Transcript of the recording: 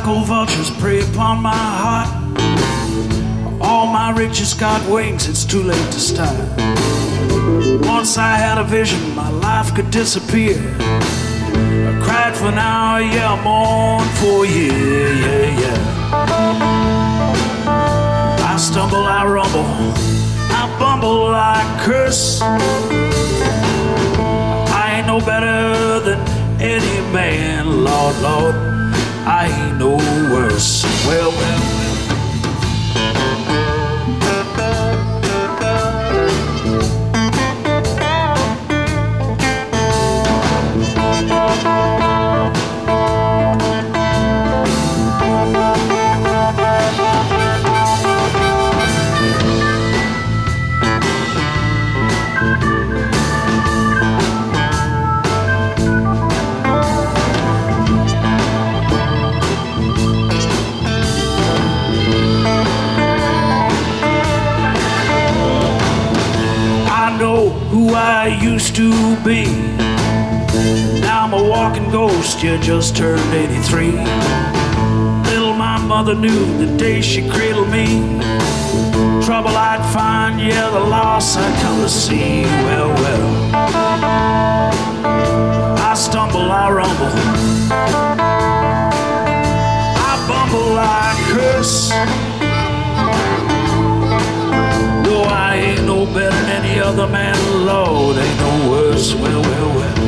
cold vultures prey upon my heart. All my riches got wings, it's too late to start. Once I had a vision, my life could disappear. I cried for now, yeah, I mourned for a year, yeah, yeah. I stumble, I rumble, I bumble, I curse. I ain't no better than any man, Lord, Lord, I ain't no worse. Well, well, well. Who I used to be. Now I'm a walking ghost, yeah, just turned 83. Little my mother knew the day she cradled me. Trouble I'd find, yeah, the loss I'd come to see. Well, well, I stumble, I rumble, I bumble, I curse. No, I ain't no better than any other man, Lord, ain't no worse. Well, well, well.